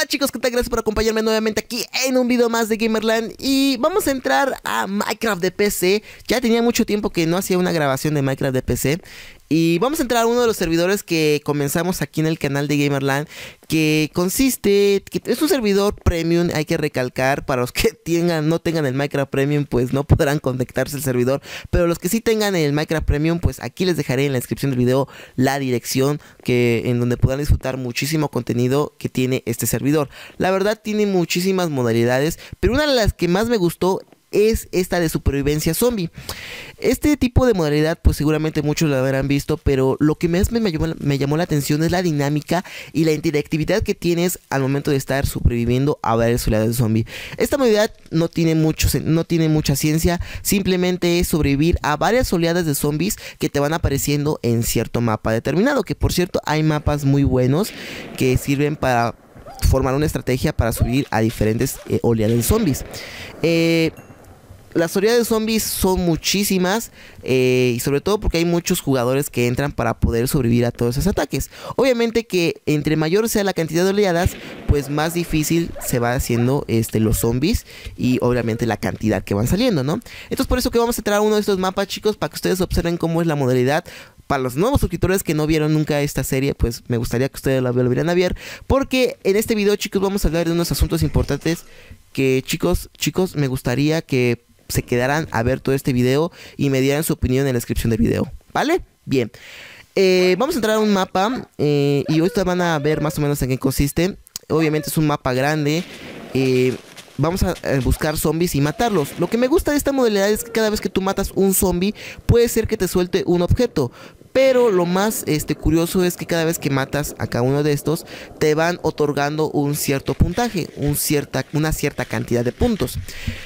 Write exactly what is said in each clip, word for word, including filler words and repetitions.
chicos, ¿qué tal? Gracias por acompañarme nuevamente aquí en un video más de Gamerland. Y vamos a entrar a Minecraft de P C. Ya tenía mucho tiempo que no hacía una grabación de Minecraft de P C. Y vamos a entrar a uno de los servidores que comenzamos aquí en el canal de Gamerland, que consiste, que es un servidor premium, hay que recalcar. Para los que tengan, no tengan el Minecraft Premium, pues no podrán conectarse al servidor. Pero los que sí tengan el Minecraft Premium, pues aquí les dejaré en la descripción del video la dirección que, en donde podrán disfrutar muchísimo contenido que tiene este servidor. La verdad tiene muchísimas modalidades, pero una de las que más me gustó es esta de supervivencia zombie. Este tipo de modalidad pues seguramente muchos lo habrán visto, pero lo que más me, me, llamó, me llamó la atención es la dinámica y la interactividad que tienes al momento de estar sobreviviendo a varias oleadas de zombie. Esta modalidad no tiene, mucho, no tiene mucha ciencia, simplemente es sobrevivir a varias oleadas de zombies que te van apareciendo en cierto mapa determinado, que por cierto hay mapas muy buenos que sirven para formar una estrategia para subir a diferentes eh, oleadas de zombies. Eh... Las oleadas de zombies son muchísimas, eh, y sobre todo porque hay muchos jugadores que entran para poder sobrevivir a todos esos ataques. Obviamente que entre mayor sea la cantidad de oleadas, pues más difícil se va haciendo este, los zombies y obviamente la cantidad que van saliendo, ¿no? Entonces por eso que vamos a entrar a uno de estos mapas, chicos, para que ustedes observen cómo es la modalidad. Para los nuevos suscriptores que no vieron nunca esta serie, pues me gustaría que ustedes la volvieran a ver, porque en este video, chicos, vamos a hablar de unos asuntos importantes que, chicos, chicos, me gustaría que se quedaran a ver todo este video y me dieran su opinión en la descripción del video, ¿vale? Bien, eh, vamos a entrar a un mapa eh, y ahorita van a ver más o menos en qué consiste. Obviamente es un mapa grande. eh, Vamos a buscar zombies y matarlos. Lo que me gusta de esta modalidad es que cada vez que tú matas un zombie, puede ser que te suelte un objeto. Pero lo más este, curioso es que cada vez que matas a cada uno de estos, te van otorgando un cierto puntaje, un cierta, una cierta cantidad de puntos.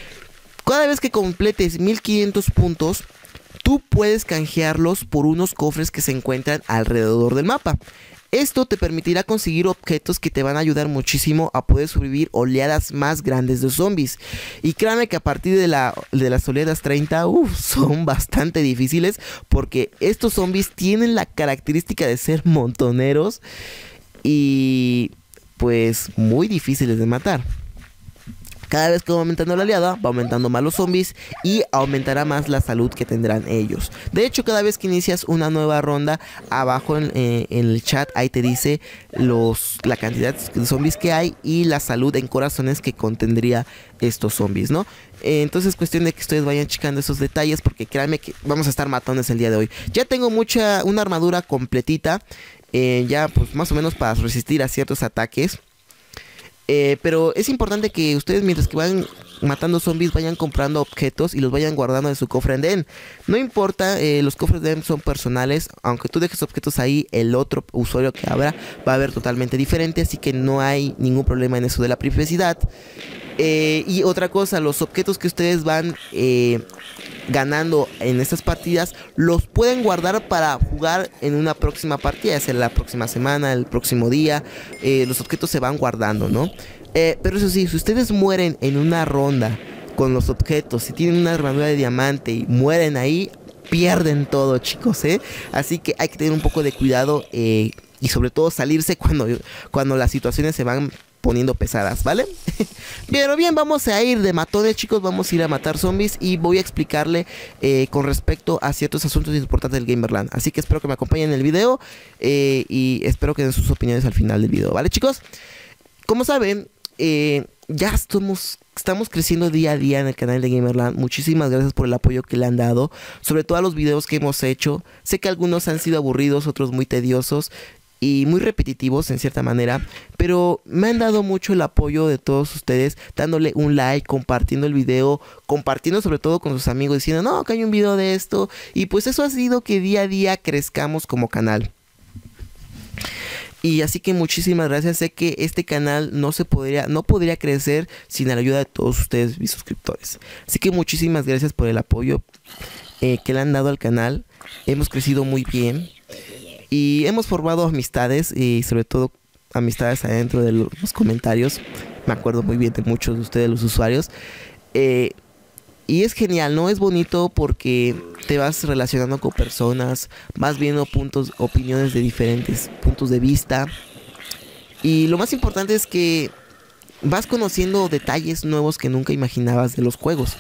Cada vez que completes mil quinientos puntos, tú puedes canjearlos por unos cofres que se encuentran alrededor del mapa. Esto te permitirá conseguir objetos que te van a ayudar muchísimo a poder sobrevivir oleadas más grandes de zombies. Y créanme que a partir de, la, de las oleadas treinta, uf, son bastante difíciles, porque estos zombies tienen la característica de ser montoneros y pues muy difíciles de matar. Cada vez que va aumentando la oleada, va aumentando más los zombies y aumentará más la salud que tendrán ellos. De hecho, cada vez que inicias una nueva ronda, abajo en, eh, en el chat, ahí te dice los, la cantidad de zombies que hay y la salud en corazones que contendría estos zombies, ¿no? Eh, entonces es cuestión de que ustedes vayan checando esos detalles, porque créanme que vamos a estar matones el día de hoy. Ya tengo mucha, una armadura completita, eh, ya pues más o menos para resistir a ciertos ataques. Eh, pero es importante que ustedes, mientras que van matando zombies, vayan comprando objetos y los vayan guardando en su cofre de End. No importa, eh, los cofres de End son personales. Aunque tú dejes objetos ahí, el otro usuario que abra va a ver totalmente diferente, así que no hay ningún problema en eso de la privacidad. Eh, y otra cosa, los objetos que ustedes van eh, ganando en estas partidas, los pueden guardar para jugar en una próxima partida, ya sea la próxima semana, el próximo día. Eh, los objetos se van guardando, ¿no? Eh, pero eso sí, si ustedes mueren en una ronda con los objetos, si tienen una armadura de diamante y mueren ahí, pierden todo, chicos, ¿eh? Así que hay que tener un poco de cuidado, eh, y sobre todo salirse cuando, cuando las situaciones se van poniendo pesadas, ¿vale? Pero bien, vamos a ir de matones, chicos. Vamos a ir a matar zombies y voy a explicarle eh, con respecto a ciertos asuntos importantes del Gamerland. Así que espero que me acompañen en el video, eh, y espero que den sus opiniones al final del video, ¿vale, chicos? Como saben, eh, ya estamos, estamos creciendo día a día en el canal de Gamerland. Muchísimas gracias por el apoyo que le han dado, sobre todo a los videos que hemos hecho. Sé que algunos han sido aburridos, otros muy tediosos y muy repetitivos en cierta manera, pero me han dado mucho el apoyo de todos ustedes, dándole un like, compartiendo el video, compartiendo sobre todo con sus amigos, diciendo, no, que hay un video de esto, y pues eso ha sido que día a día crezcamos como canal. Y así que muchísimas gracias. Sé que este canal no se podría, no podría crecer sin la ayuda de todos ustedes, mis suscriptores. Así que muchísimas gracias por el apoyo eh, que le han dado al canal. Hemos crecido muy bien y hemos formado amistades, y sobre todo amistades adentro de los comentarios. Me acuerdo muy bien de muchos de ustedes, los usuarios. Eh, y es genial, ¿no? Es bonito porque te vas relacionando con personas, vas viendo puntos, opiniones de diferentes puntos de vista. Y lo más importante es que vas conociendo detalles nuevos que nunca imaginabas de los juegos.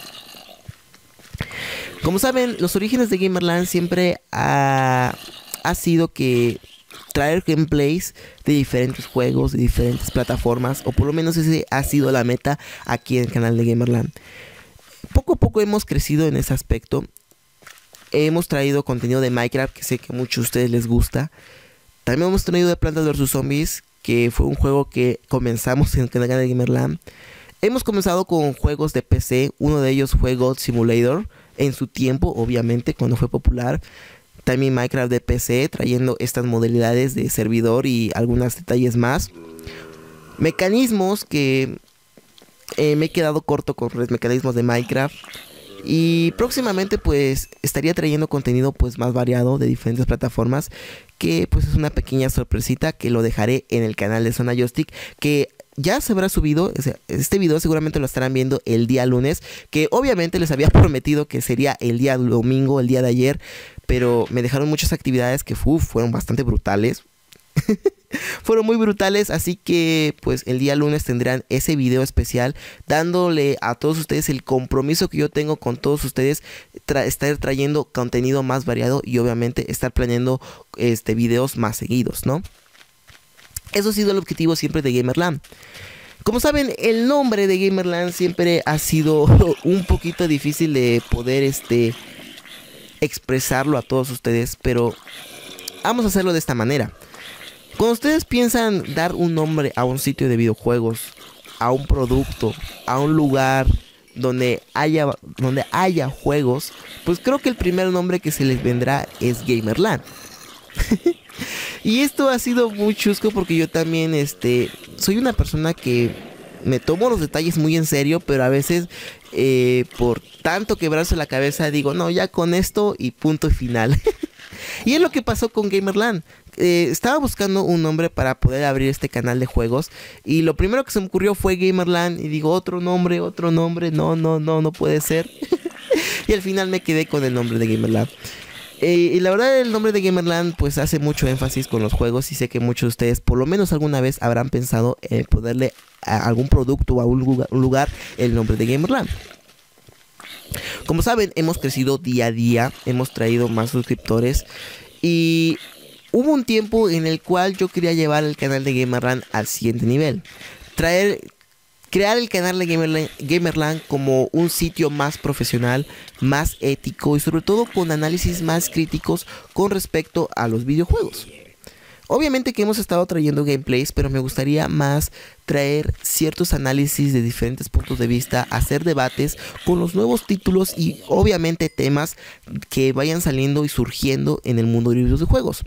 Como saben, los orígenes de Gamerland siempre ha, ha sido que traer gameplays de diferentes juegos, de diferentes plataformas, o por lo menos ese ha sido la meta aquí en el canal de Gamerland. Poco a poco hemos crecido en ese aspecto. Hemos traído contenido de Minecraft, que sé que a muchos de ustedes les gusta. También hemos traído de Plantas versus. Zombies, que fue un juego que comenzamos en el canal de Gamerland. Hemos comenzado con juegos de P C, uno de ellos fue God Simulator, en su tiempo, obviamente, cuando fue popular. También Minecraft de P C, trayendo estas modalidades de servidor y algunos detalles más. Mecanismos que eh, me he quedado corto con los mecanismos de Minecraft. Y próximamente pues estaría trayendo contenido pues más variado de diferentes plataformas, que pues es una pequeña sorpresita que lo dejaré en el canal de Zona Joystick, que ya se habrá subido. O sea, este video seguramente lo estarán viendo el día lunes, que obviamente les había prometido que sería el día domingo, el día de ayer, pero me dejaron muchas actividades que uf, fueron bastante brutales. Fueron muy brutales, así que pues el día lunes tendrán ese video especial, dándole a todos ustedes el compromiso que yo tengo con todos ustedes, tra estar trayendo contenido más variado y obviamente estar planeando este videos más seguidos, ¿no? Eso ha sido el objetivo siempre de Gamerland. Como saben, el nombre de Gamerland siempre ha sido un poquito difícil de poder este expresarlo a todos ustedes, pero vamos a hacerlo de esta manera. Cuando ustedes piensan dar un nombre a un sitio de videojuegos, a un producto, a un lugar donde haya, donde haya juegos, pues creo que el primer nombre que se les vendrá es Gamerland. Y esto ha sido muy chusco porque yo también este, soy una persona que me tomo los detalles muy en serio, pero a veces eh, por tanto quebrarse la cabeza digo, no, ya con esto y punto final. Y es lo que pasó con Gamerland. Eh, estaba buscando un nombre para poder abrir este canal de juegos y lo primero que se me ocurrió fue Gamerland y digo, otro nombre, otro nombre, no, no, no, no puede ser. Y al final me quedé con el nombre de Gamerland. Eh, y la verdad el nombre de Gamerland pues hace mucho énfasis con los juegos y sé que muchos de ustedes por lo menos alguna vez habrán pensado en ponerle a algún producto o a un lugar, un lugar el nombre de Gamerland. Como saben, hemos crecido día a día, hemos traído más suscriptores y hubo un tiempo en el cual yo quería llevar el canal de Gamerland al siguiente nivel. Traer, crear el canal de Gamerland, Gamerland como un sitio más profesional, más ético y sobre todo con análisis más críticos con respecto a los videojuegos. Obviamente que hemos estado trayendo gameplays, pero me gustaría más traer ciertos análisis de diferentes puntos de vista, hacer debates con los nuevos títulos y obviamente temas que vayan saliendo y surgiendo en el mundo de los videojuegos.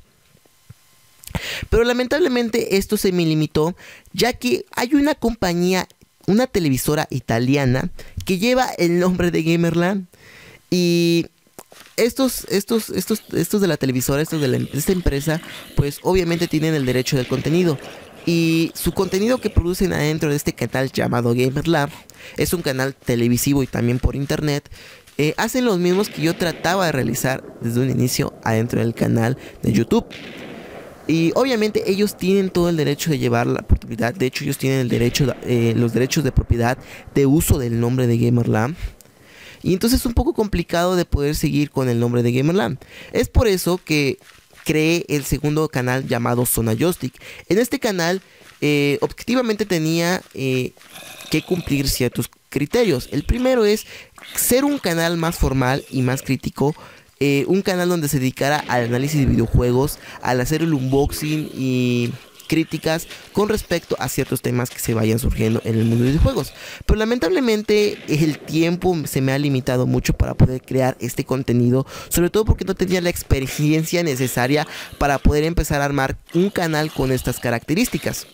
Pero lamentablemente esto se me limitó, ya que hay una compañía, una televisora italiana que lleva el nombre de Gamerland y estos, estos, estos, estos de la televisora, estos de, la, de esta empresa, pues obviamente tienen el derecho del contenido. Y su contenido que producen adentro de este canal llamado Gamerland es un canal televisivo y también por internet. Eh, hacen los mismos que yo trataba de realizar desde un inicio adentro del canal de YouTube. Y obviamente ellos tienen todo el derecho de llevar la oportunidad. De hecho ellos tienen el derecho, eh, los derechos de propiedad de uso del nombre de Gamerland. Y entonces es un poco complicado de poder seguir con el nombre de Gamerland. Es por eso que creé el segundo canal llamado Zona Joystick. En este canal eh, objetivamente tenía eh, que cumplir ciertos criterios. El primero es ser un canal más formal y más crítico. Eh, un canal donde se dedicara al análisis de videojuegos, al hacer el unboxing y críticas con respecto a ciertos temas que se vayan surgiendo en el mundo de videojuegos. Pero lamentablemente el tiempo se me ha limitado mucho para poder crear este contenido, sobre todo porque no tenía la experiencia necesaria para poder empezar a armar un canal con estas características.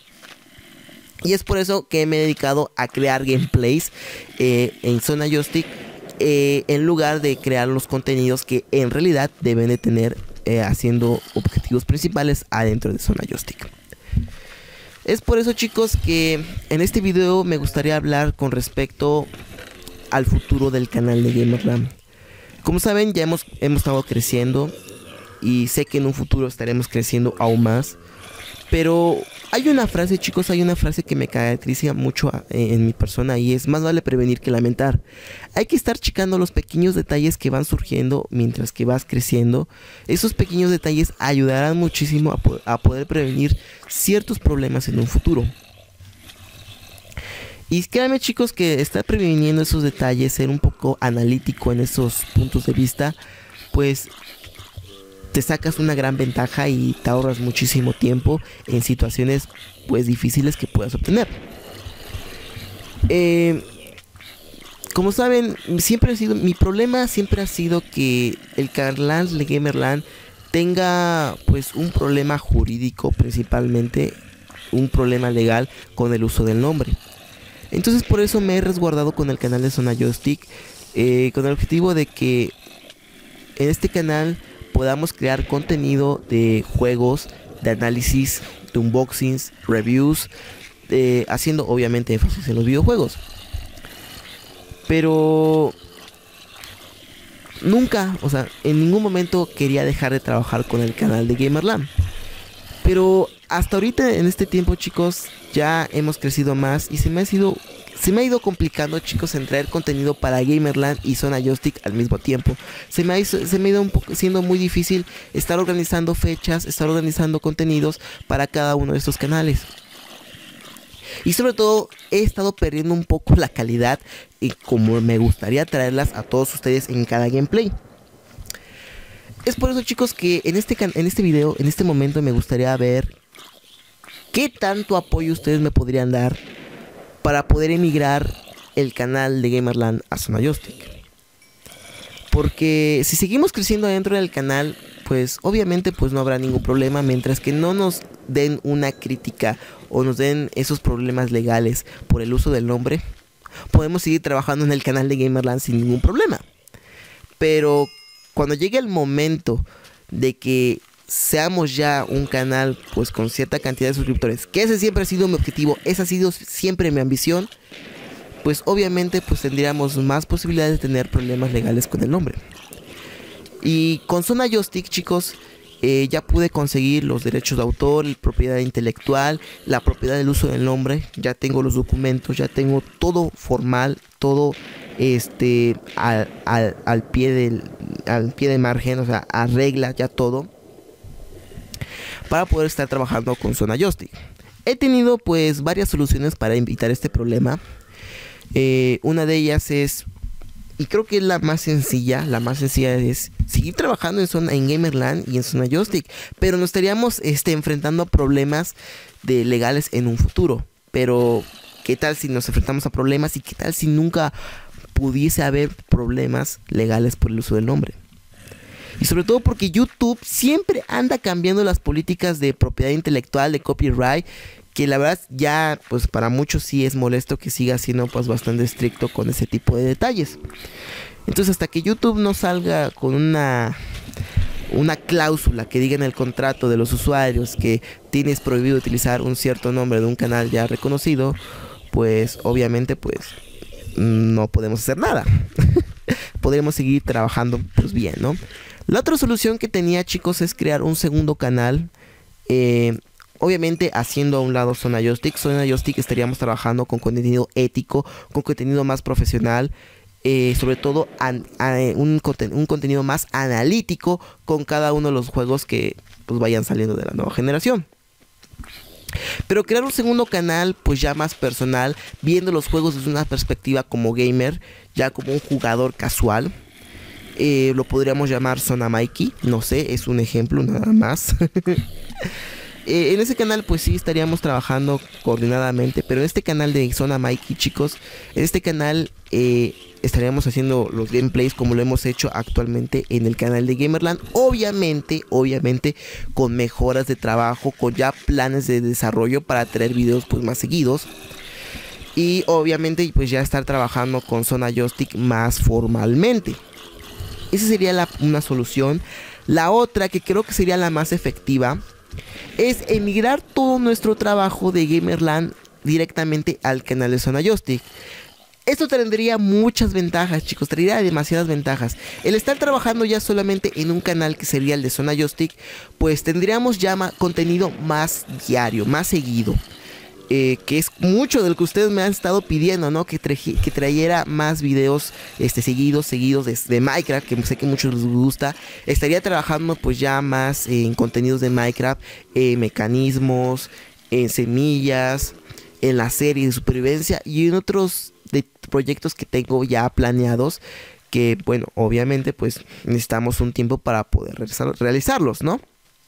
Y es por eso que me he dedicado a crear gameplays eh, en Zona Joystick, eh, en lugar de crear los contenidos que en realidad deben de tener eh, haciendo objetivos principales adentro de Zona Joystick. Es por eso, chicos, que en este video me gustaría hablar con respecto al futuro del canal de Gamerland. Como saben, ya hemos, hemos estado creciendo y sé que en un futuro estaremos creciendo aún más. Pero hay una frase, chicos, hay una frase que me caracteriza mucho a, en mi persona, y es: más vale prevenir que lamentar. Hay que estar checando los pequeños detalles que van surgiendo mientras que vas creciendo. Esos pequeños detalles ayudarán muchísimo a, po a poder prevenir ciertos problemas en un futuro. Y créanme, chicos, que estar previniendo esos detalles, ser un poco analítico en esos puntos de vista, pues te sacas una gran ventaja y te ahorras muchísimo tiempo en situaciones pues difíciles que puedas obtener. Eh, como saben, siempre ha sido, mi problema siempre ha sido que el canal de Gamerland tenga pues un problema jurídico, principalmente un problema legal con el uso del nombre. Entonces por eso me he resguardado con el canal de Zona Joystick, eh, con el objetivo de que en este canal podamos crear contenido de juegos, de análisis, de unboxings, reviews, eh, haciendo obviamente énfasis en los videojuegos. Pero nunca, o sea, en ningún momento quería dejar de trabajar con el canal de Gamerland. Pero hasta ahorita, en este tiempo, chicos, ya hemos crecido más y se me ha sido... Se me ha ido complicando, chicos, en traer contenido para Gamerland y Zona Joystick al mismo tiempo. Se me ha, hizo, se me ha ido un poco, siendo muy difícil estar organizando fechas, estar organizando contenidos para cada uno de estos canales. Y sobre todo, he estado perdiendo un poco la calidad y como me gustaría traerlas a todos ustedes en cada gameplay. Es por eso, chicos, que en este, en este video, en este momento, me gustaría ver qué tanto apoyo ustedes me podrían dar para poder emigrar el canal de Gamerland a Zona Joystick. Porque si seguimos creciendo dentro del canal, pues obviamente pues no habrá ningún problema, mientras que no nos den una crítica o nos den esos problemas legales por el uso del nombre, podemos seguir trabajando en el canal de Gamerland sin ningún problema. Pero cuando llegue el momento de que seamos ya un canal pues con cierta cantidad de suscriptores, que ese siempre ha sido mi objetivo, esa ha sido siempre mi ambición, pues obviamente pues tendríamos más posibilidades de tener problemas legales con el nombre. Y con Zona Joystick, chicos, eh, ya pude conseguir los derechos de autor, la propiedad intelectual, la propiedad del uso del nombre. Ya tengo los documentos, ya tengo todo formal, todo este al, al, al pie del al pie de margen, o sea, arregla ya todo para poder estar trabajando con Zona Joystick. He tenido pues varias soluciones para evitar este problema. Eh, una de ellas es, y creo que es la más sencilla, la más sencilla es seguir trabajando en, zona, en Gamerland y en Zona Joystick, pero nos estaríamos este, enfrentando a problemas de legales en un futuro. Pero ¿qué tal si nos enfrentamos a problemas y qué tal si nunca pudiese haber problemas legales por el uso del nombre? Y sobre todo porque YouTube siempre anda cambiando las políticas de propiedad intelectual, de copyright, que la verdad ya pues para muchos sí es molesto que siga siendo pues bastante estricto con ese tipo de detalles. Entonces hasta que YouTube no salga con una una cláusula que diga en el contrato de los usuarios que tienes prohibido utilizar un cierto nombre de un canal ya reconocido, pues obviamente pues no podemos hacer nada. Podremos seguir trabajando pues bien, ¿no? La otra solución que tenía, chicos, es crear un segundo canal, eh, obviamente haciendo a un lado Zona Joystick. Zona Joystick estaríamos trabajando con contenido ético, con contenido más profesional, eh, sobre todo an, a, un, un contenido más analítico con cada uno de los juegos que pues, vayan saliendo de la nueva generación. Pero crear un segundo canal pues ya más personal, viendo los juegos desde una perspectiva como gamer, ya como un jugador casual. Eh, lo podríamos llamar Zona Mikey, no sé, es un ejemplo nada más. eh, en ese canal pues sí estaríamos trabajando coordinadamente, pero en este canal de Zona Mikey, chicos, en este canal eh, estaríamos haciendo los gameplays como lo hemos hecho actualmente en el canal de Gamerland, obviamente, obviamente con mejoras de trabajo, con ya planes de desarrollo para traer videos pues más seguidos. Y obviamente pues ya estar trabajando con Zona Joystick más formalmente. Esa sería la, una solución. La otra, que creo que sería la más efectiva, es emigrar todo nuestro trabajo de Gamerland directamente al canal de Zona Joystick. Esto tendría muchas ventajas, chicos, traería demasiadas ventajas. El estar trabajando ya solamente en un canal que sería el de Zona Joystick, pues tendríamos ya ma contenido más diario, más seguido. Eh, que es mucho de lo que ustedes me han estado pidiendo, ¿no? Que, que trayera más videos este, seguidos, seguidos de, de Minecraft, que sé que a muchos les gusta. Estaría trabajando pues ya más eh, en contenidos de Minecraft, eh, mecanismos, en semillas, en la serie de supervivencia y en otros de proyectos que tengo ya planeados, que bueno, obviamente pues necesitamos un tiempo para poder realizarlos, ¿no?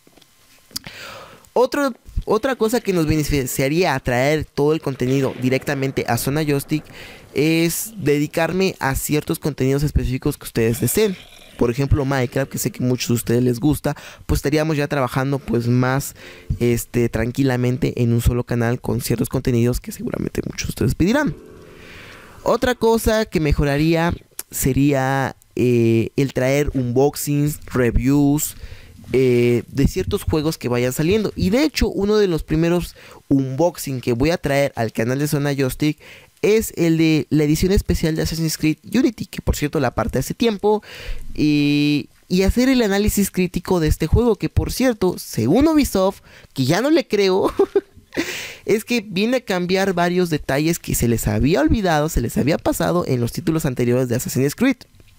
Otro, otra cosa que nos beneficiaría a traer todo el contenido directamente a Zona Joystick es dedicarme a ciertos contenidos específicos que ustedes deseen. Por ejemplo, Minecraft, que sé que muchos de ustedes les gusta, pues estaríamos ya trabajando pues más este, tranquilamente en un solo canal con ciertos contenidos que seguramente muchos de ustedes pedirán. Otra cosa que mejoraría sería eh, el traer unboxings, reviews eh, de ciertos juegos que vayan saliendo. Y de hecho, uno de los primeros unboxing que voy a traer al canal de Zona Joystick es el de la edición especial de Assassin's Creed Unity, que por cierto la aparté hace tiempo, y, y hacer el análisis crítico de este juego, que por cierto, según Ubisoft, que ya no le creo, es que viene a cambiar varios detalles que se les había olvidado, se les había pasado en los títulos anteriores de Assassin's Creed.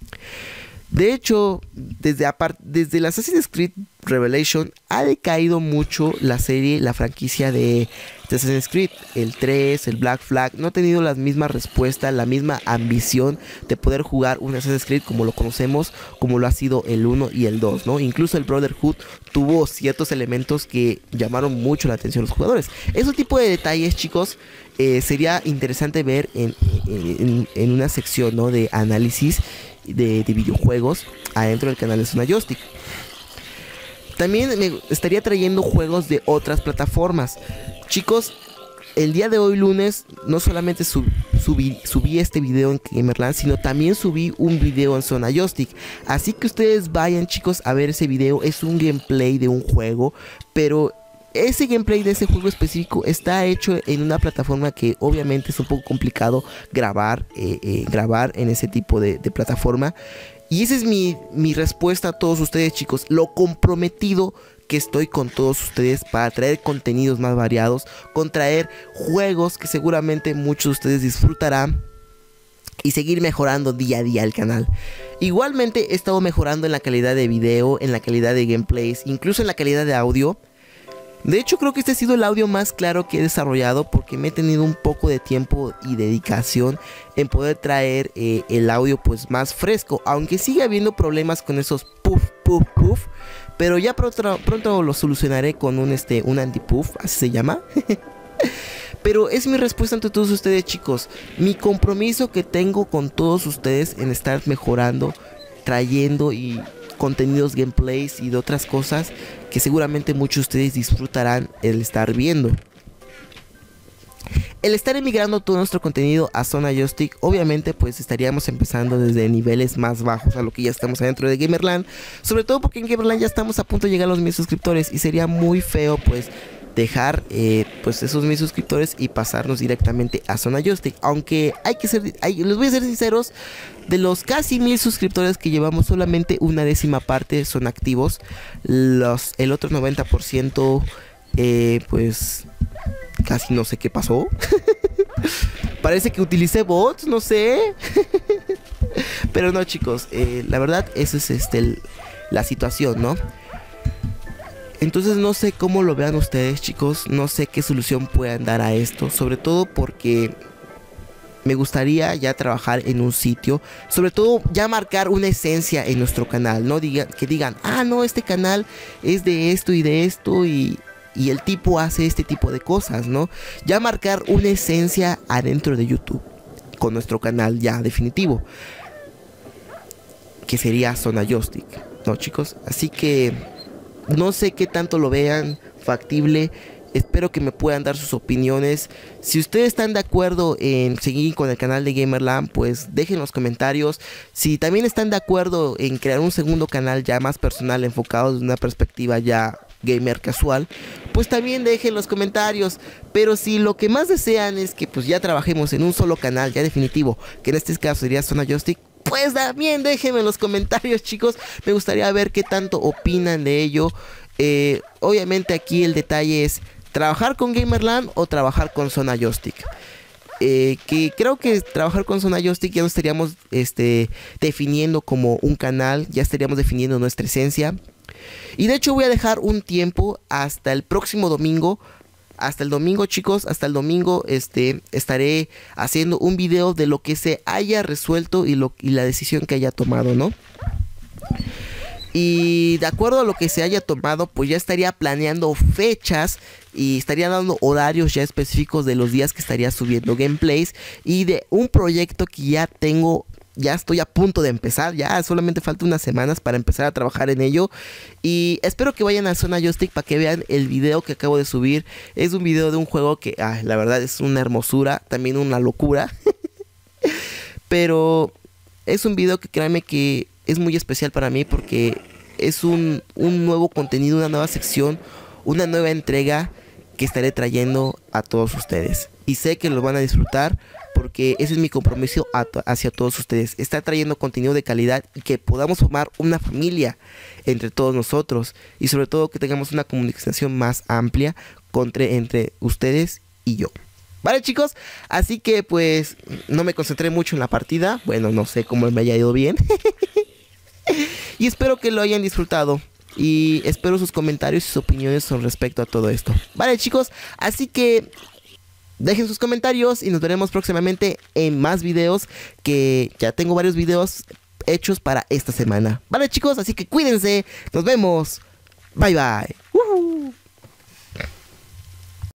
De hecho, desde, desde el Assassin's Creed Revelation ha decaído mucho la serie, la franquicia de, de Assassin's Creed. El tres, el Black Flag, no ha tenido la misma respuesta, la misma ambición de poder jugar un Assassin's Creed como lo conocemos, como lo ha sido el uno y el dos, ¿no? Incluso el Brotherhood tuvo ciertos elementos que llamaron mucho la atención a los jugadores. Ese tipo de detalles, chicos, eh, sería interesante ver en, en, en una sección, ¿no?, de análisis De, de videojuegos adentro del canal de Zona Joystick. También me estaría trayendo juegos de otras plataformas. Chicos, el día de hoy lunes no solamente sub, subí, subí este video en Gamerland, sino también subí un video en Zona Joystick. Así que ustedes vayan, chicos, a ver ese video. Es un gameplay de un juego, pero ese gameplay de ese juego específico está hecho en una plataforma que obviamente es un poco complicado grabar, eh, eh, grabar en ese tipo de, de plataforma. Y esa es mi, mi respuesta a todos ustedes, chicos. Lo comprometido que estoy con todos ustedes para traer contenidos más variados, con traer juegos que seguramente muchos de ustedes disfrutarán y seguir mejorando día a día el canal. Igualmente he estado mejorando en la calidad de video, en la calidad de gameplays, incluso en la calidad de audio. De hecho, creo que este ha sido el audio más claro que he desarrollado, porque me he tenido un poco de tiempo y dedicación en poder traer eh, el audio pues más fresco, aunque sigue habiendo problemas con esos puff, puff, puff, pero ya pronto, pronto lo solucionaré con un, este, un anti-puff, así se llama. Pero es mi respuesta ante todos ustedes, chicos, mi compromiso que tengo con todos ustedes en estar mejorando, trayendo y contenidos, gameplays y de otras cosas que seguramente muchos de ustedes disfrutarán el estar viendo. El estar emigrando todo nuestro contenido a Zona Joystick, obviamente pues estaríamos empezando desde niveles más bajos a lo que ya estamos adentro de Gamerland, sobre todo porque en Gamerland ya estamos a punto de llegar a los mil suscriptores y sería muy feo pues dejar eh, pues esos mil suscriptores y pasarnos directamente a Zona Joystick. Aunque hay que ser, hay, les voy a ser sinceros, de los casi mil suscriptores que llevamos, solamente una décima parte son activos. Los, el otro noventa por ciento eh, pues casi no sé qué pasó. Parece que utilicé bots, no sé. Pero no, chicos, eh, la verdad esa es este, el, la situación, ¿no? Entonces no sé cómo lo vean ustedes, chicos. No sé qué solución puedan dar a esto. Sobre todo porque me gustaría ya trabajar en un sitio, sobre todo ya marcar una esencia en nuestro canal, no digan, que digan, ah no, este canal es de esto y de esto y, y el tipo hace este tipo de cosas, ¿no? Ya marcar una esencia adentro de YouTube con nuestro canal ya definitivo, que sería Zona Joystick, ¿no, chicos? Así que no sé qué tanto lo vean factible. Espero que me puedan dar sus opiniones. Si ustedes están de acuerdo en seguir con el canal de Gamerland, pues dejen los comentarios. Si también están de acuerdo en crear un segundo canal ya más personal, enfocado desde una perspectiva ya gamer casual, pues también dejen los comentarios. Pero si lo que más desean es que pues ya trabajemos en un solo canal, ya definitivo, que en este caso sería Zona Joystick, pues también déjenme en los comentarios, chicos. Me gustaría ver qué tanto opinan de ello. Eh, obviamente aquí el detalle es trabajar con Gamerland o trabajar con Zona Joystick. Eh, que creo que trabajar con Zona Joystick ya nos estaríamos este, definiendo como un canal, ya estaríamos definiendo nuestra esencia. Y de hecho voy a dejar un tiempo hasta el próximo domingo. Hasta el domingo, chicos, hasta el domingo este, estaré haciendo un video de lo que se haya resuelto y, lo, y la decisión que haya tomado, ¿no? Y de acuerdo a lo que se haya tomado, pues ya estaría planeando fechas y estaría dando horarios ya específicos de los días que estaría subiendo gameplays y de un proyecto que ya tengo, ya estoy a punto de empezar, ya solamente falta unas semanas para empezar a trabajar en ello. Y espero que vayan a Zona Joystick para que vean el video que acabo de subir. Es un video de un juego que, ay, la verdad es una hermosura, también una locura. Pero es un video que créanme que es muy especial para mí porque es un, un nuevo contenido, una nueva sección, una nueva entrega que estaré trayendo a todos ustedes. Y sé que lo van a disfrutar porque ese es mi compromiso a, hacia todos ustedes. Estar trayendo contenido de calidad y que podamos formar una familia entre todos nosotros. Y sobre todo que tengamos una comunicación más amplia entre, entre ustedes y yo. Vale, chicos, así que pues no me concentré mucho en la partida. Bueno, no sé cómo me haya ido bien. Y espero que lo hayan disfrutado. Y espero sus comentarios y sus opiniones con respecto a todo esto. Vale, chicos, así que dejen sus comentarios y nos veremos próximamente en más videos. Que ya tengo varios videos hechos para esta semana. Vale, chicos, así que cuídense. Nos vemos. Bye, bye. Uh-huh.